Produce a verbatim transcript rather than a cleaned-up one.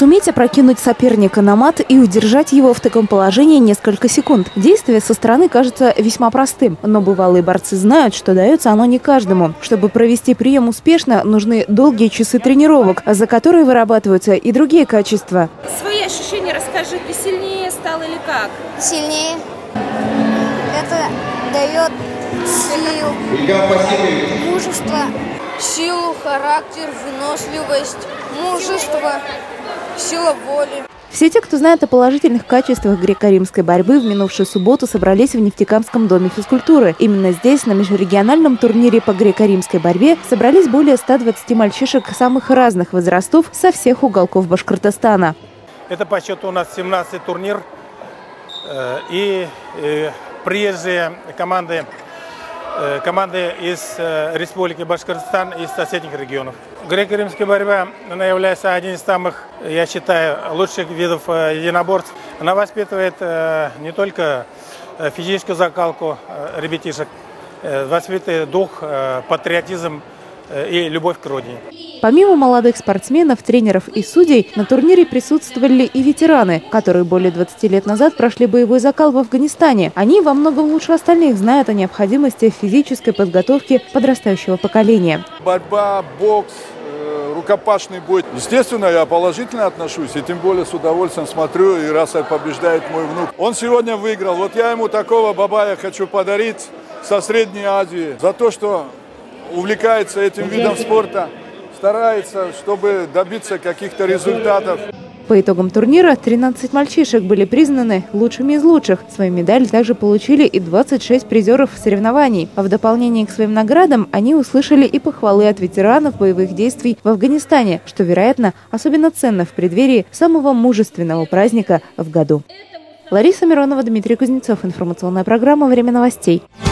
Суметь опрокинуть соперника на мат и удержать его в таком положении несколько секунд. Действие со стороны кажется весьма простым, но бывалые борцы знают, что дается оно не каждому. Чтобы провести прием успешно, нужны долгие часы тренировок, за которые вырабатываются и другие качества. Свои ощущения расскажи, ты сильнее стал или как? Сильнее. Это дает силу, мужество, силу, характер, выносливость, мужество, сила воли. Все те, кто знает о положительных качествах греко-римской борьбы, в минувшую субботу собрались в Нефтекамском доме физкультуры. Именно здесь, на межрегиональном турнире по греко-римской борьбе, собрались более ста двадцати мальчишек самых разных возрастов со всех уголков Башкортостана. Это по счету у нас семнадцатый турнир. И приезжие команды, команды из Республики Башкортостан и из соседних регионов. Греко-римская борьба, она является одним из самых, я считаю, лучших видов единоборств. Она воспитывает не только физическую закалку ребятишек, воспитывает дух, патриотизм и любовь к родине. Помимо молодых спортсменов, тренеров и судей, на турнире присутствовали и ветераны, которые более двадцати лет назад прошли боевой закал в Афганистане. Они во многом лучше остальных знают о необходимости физической подготовки подрастающего поколения. Борьба, бокс, рукопашный бой. Естественно, я положительно отношусь, и тем более с удовольствием смотрю, и раз побеждает мой внук. Он сегодня выиграл. Вот я ему такого бабая хочу подарить со Средней Азии за то, что увлекается этим видом спорта, старается, чтобы добиться каких-то результатов. По итогам турнира тринадцать мальчишек были признаны лучшими из лучших. Свои медали также получили и двадцать шесть призеров соревнований. А в дополнение к своим наградам они услышали и похвалы от ветеранов боевых действий в Афганистане, что, вероятно, особенно ценно в преддверии самого мужественного праздника в году. Лариса Миронова, Дмитрий Кузнецов. Информационная программа «Время новостей».